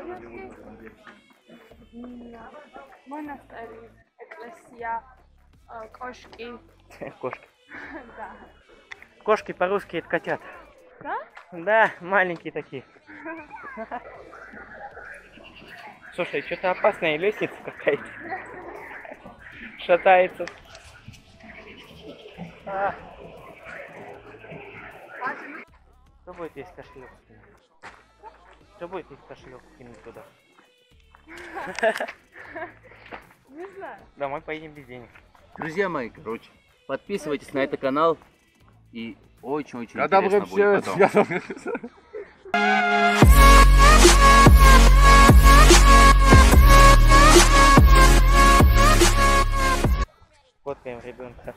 Монастырь, экклесия, кошки. Кошки. Да. Кошки по-русски это котят. Да? Да, маленькие такие. Слушай, что-то опасная лестница какая-то. Шатается. Что будет, если кошелек кинуть? Что будет, если кошелек кинуть туда? Не знаю. Домой поедем без денег. Друзья мои, короче, подписывайтесь на этот канал и очень-очень интересно будет потом. Фоткаем ребенка.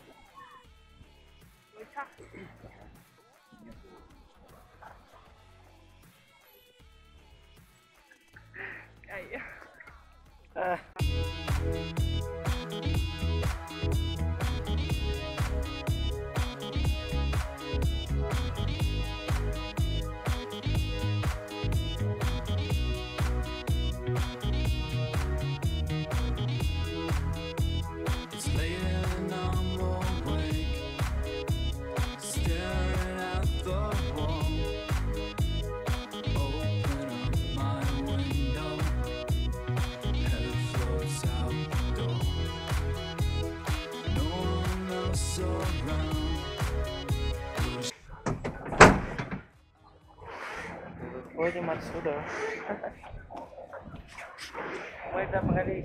Выходим отсюда. Мы добрались.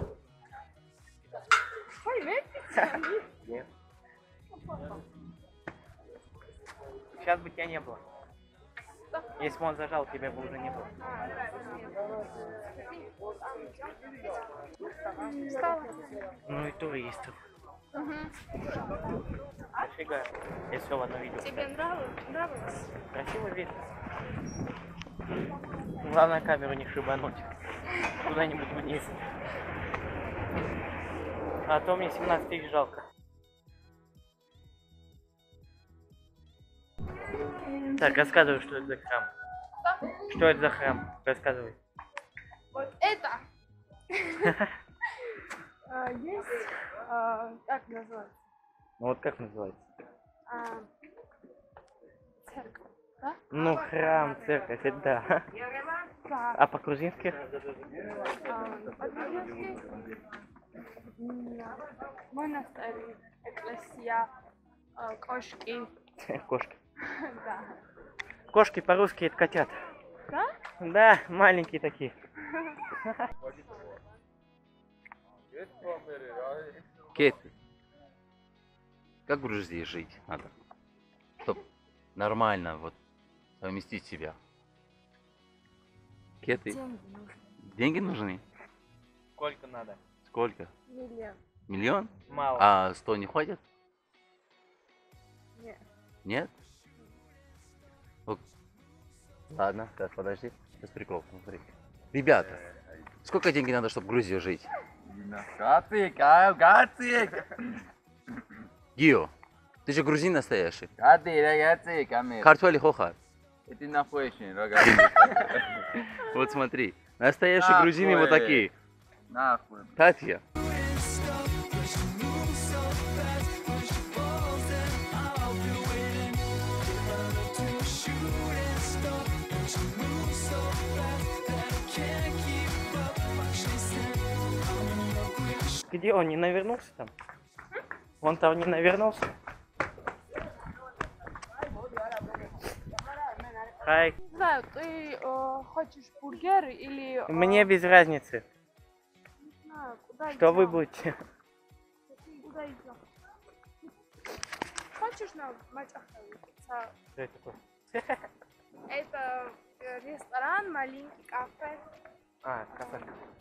Ой, медведь? Нет. Сейчас бы тебя не было. Если бы он зажал, тебя бы уже не было. Встала. Ну и туристов. Дофига. Я все в одно видео. Тебе нравилось? Красивый вид. Главное камеру не шибануть. Куда-нибудь вниз. А то мне 17 тысяч жалко. Так, рассказывай, что это за храм. Что это за храм? Рассказывай. Вот это. Есть, как называется? Ну вот как называется? Церковь, да? Ну храм, церковь, это да. Да. А по-грузински? По-грузински монастырь, экклесия, кошки. Кошки. Да. Кошки по-русски это котят. Да? Да, маленькие такие. Кет, как в Грузии жить надо, чтобы нормально вот совместить себя? Кеты, Деньги нужны. деньги нужны? Сколько надо? Сколько? Миллион. Миллион? Мало. А 100 не хватит? Нет. Нет? Вот. Ладно, так, подожди. Без приколов, смотри. Ребята, сколько денег надо, чтобы в Грузии жить? Гио, ты же грузин настоящий. Картофель хохар. Вот смотри, настоящие грузины вот такие. Татья. Где он, не навернулся там? Он там не навернулся? Хай. Не знаю, ты хочешь бургер или... Мне без разницы. Не знаю, куда Что вы идем? будете? Куда идем? Хочешь на матч остановиться? Что это такое? Это ресторан, маленький кафе. А, кафе.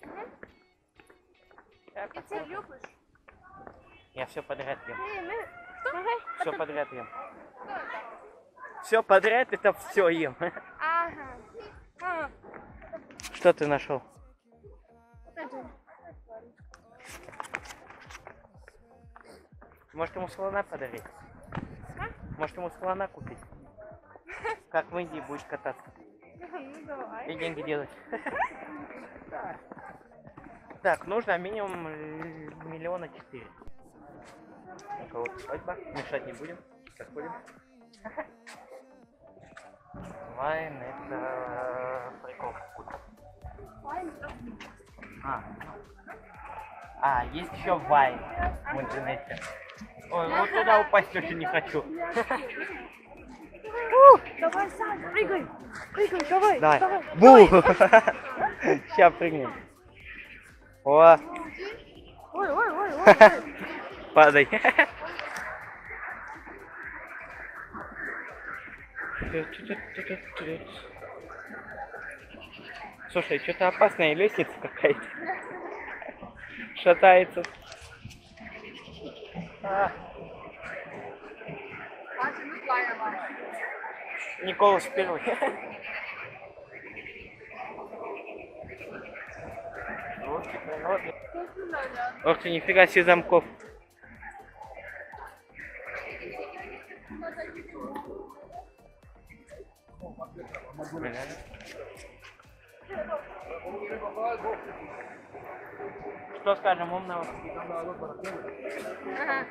И ты любишь? Я все подряд ем. Что? Все подряд ем. Все подряд, это все ем. Ага. Что ты нашел? Может ему слона подарить? Может ему слона купить? Как в Индии будешь кататься? Ну давай. И деньги делать. Так, нужно минимум 4 миллиона. У кого-то свадьба. Мешать не будем. Заходим. Вайн это прикол какой-то. Есть еще Вайн в интернете. Ой, вот туда упасть очень не хочу. Давай, Сань, прыгай. Прыгай, давай. Давай. Бу! Сейчас прыгнем. О, Ой. падай. Слушай, что-то опасная лестница какая-то. Шатается. Николас первый. Ох ты, нифига себе замков. Что скажем умного? Ага.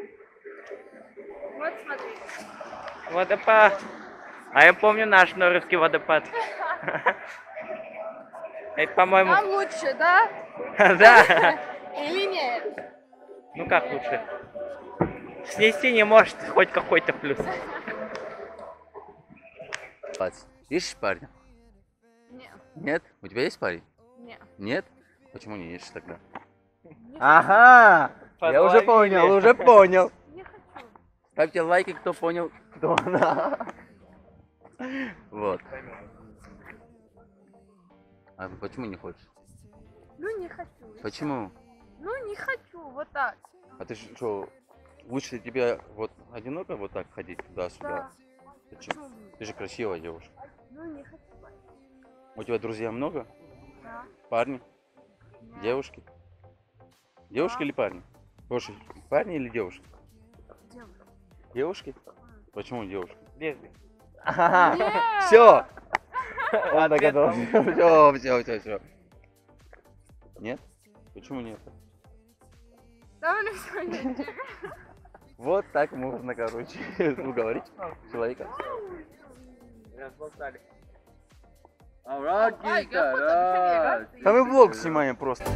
Вот смотри. Водопад. А я помню наш Норильский водопад. Это, по-моему... Там лучше, да? Да. Или нет? Ну как лучше? Снести не может хоть какой-то плюс. Ищешь парня? Нет. Нет? У тебя есть парень? Нет. Нет? Почему не ищешь тогда? Не Ага! Я уже Подловили. понял. Не хочу. Ставьте лайки, кто понял, кто она. Вот. А почему не хочешь? Ну не хочу. Почему? Ну не хочу, вот так. А ты что, лучше тебе вот одиноко вот так ходить туда-сюда? Да. Почему? Ты же красивая девушка. Ну не хочу. У тебя друзья много? Да. Парни? Нет. Девушки? Девушки или парни? Слушай, парни или девушки? Девушка. Девушки? Почему девушки? Лесби. Нет. Все! Он Ответ догадался. Все. Нет? Почему нет? Давай сегодня. Вот так можно, короче, уговорить человека. Разболтали. Ай, я Да мы влог снимаем просто.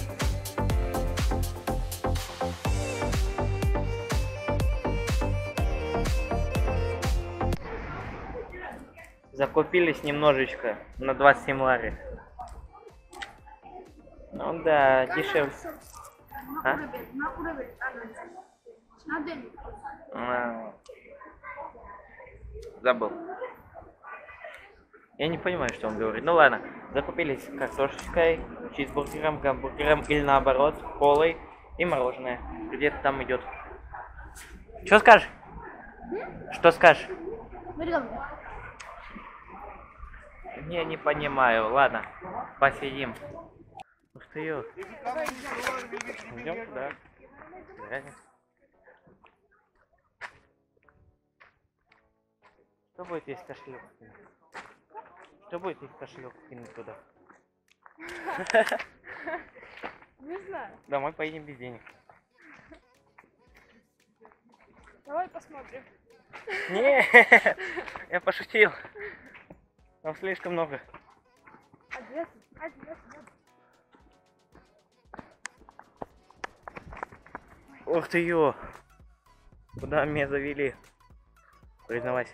Закупились немножечко на 27 лари. Ну да, дешевле. А? А, Забыл. Я не понимаю, что он говорит. Ну ладно, закупились картошечкой, чизбургером, гамбургером или наоборот, колой и мороженое. Где-то там идет. Что скажешь? Что скажешь? Не понимаю. Ладно, посидим. Ух ты ё. Идем туда. Что будет, если кошелек кинуть? Что будет, если кошелек кинуть туда? Не знаю. Домой поедем без денег. Давай посмотрим. Не, я пошутил. Там слишком много. Одесса. Ух ты ё. Куда меня завели? Признавайся.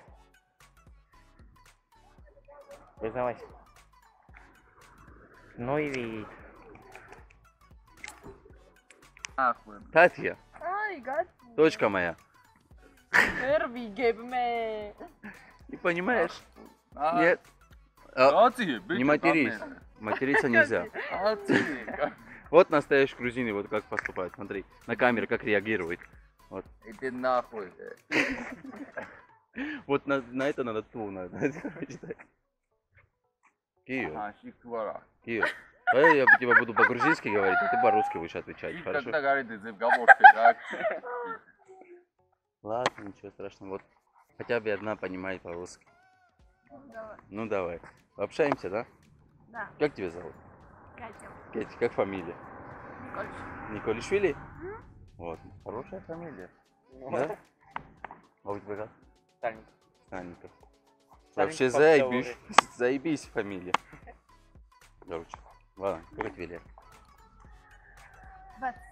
Признавайся. Ну и вид. Катя, Ай, гад. дочка моя. Первый гейбме. Не понимаешь? Нет. Не матерись. Материться нельзя. Вот настоящий грузин, вот как поступает. Смотри, на камере как реагирует. Вот. Иди нахуй. Вот на это надо ту надо. Киев. Киев. Давай я тебе буду по-грузински говорить, а ты по-русски будешь отвечать, хорошо? Ладно, ничего страшного. Вот хотя бы одна понимает по-русски. Давай. Ну давай. Общаемся, да? Да. Как тебя зовут? Катя. Кетти, как фамилия? Никольевич. Николишвили? Вот. Хорошая фамилия. Да? А у тебя как? Стальник. Станников. Стальников Вообще по заебись, теории. заебись фамилия. Короче, ладно, сколько тебе лет? 20.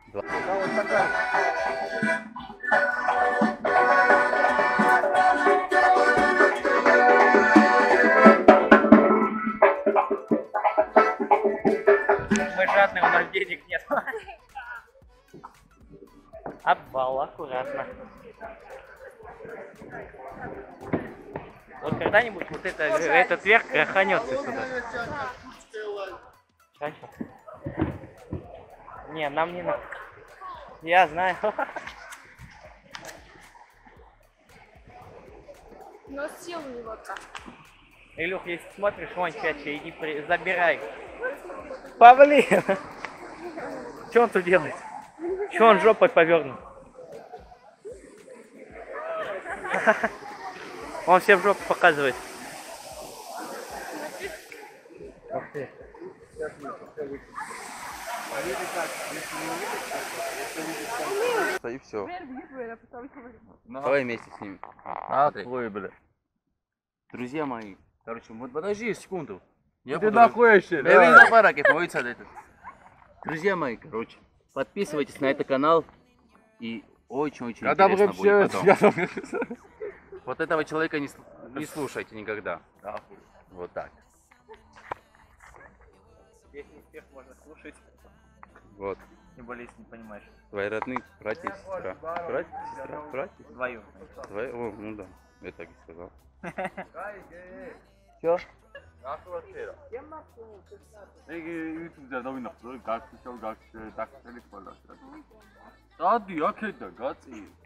Мы жадные, у нас денег нет. Обвал, аккуратно. Вот когда-нибудь вот этот верх гроханется сюда. Раньше. Не, нам не надо. Я знаю. Но сил у него так. Илюх, если смотришь, вон чаще, иди забирай. Павлин! Что он тут делает? Что он жопой повернут? Он всем жопу показывает. Ух ты. И все. Я потом говорю. Давай вместе с ними. Ой, бля. Друзья мои, короче, вот подожди секунду. Я Ты нахуй вообще? Друзья мои, короче, подписывайтесь на этот канал и очень-очень Когда интересно будем будет потом. все... Вот этого человека не слушайте никогда. Вот так. Весь успех можно слушать, Вот. тем более, если не понимаешь. Твои родные братья и сестра. Братья, сестра, братья. Твою. Твои, о, ну да, я так и сказал. Чё? YouTube-ზე დავინახე, რომ გაქცევ, დაგწელი ყველა. დადი აქედან, გაწი.